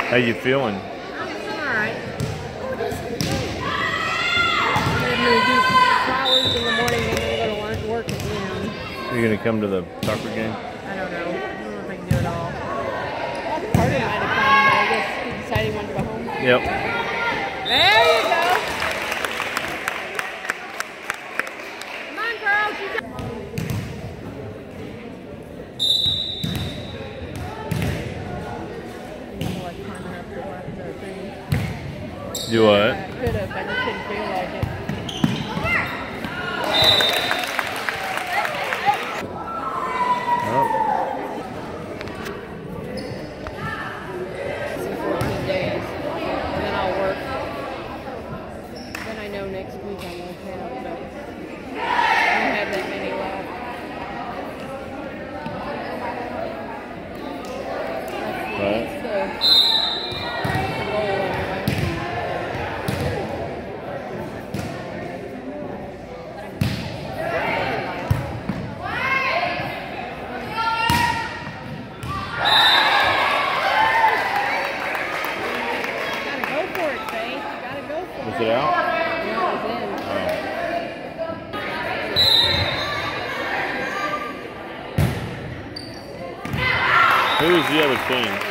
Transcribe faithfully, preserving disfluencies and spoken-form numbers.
How you feeling? I'm alright. I'm going to do flowers in the morning and then go to lunch, work at noon. You're going to come to the soccer game? I don't know. I don't know if I can do it all. Carter might have come, but I guess he decided he wanted to go home. Yep. There you go. Come on, girls. You got Do what? I could have, I just didn't feel like it. Oh. fourteen days, and then I'll work. Then I know next week I'm going to have, but I don't have that many left. Right. That's the, the goal anyway. Is it out? No, it's in. Oh. Who is the other team?